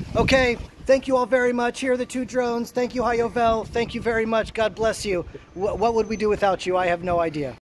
Okay, thank you all very much. Here are the 2 drones. Thank you, Hayovel. Thank you very much. God bless you. What would we do without you? I have no idea.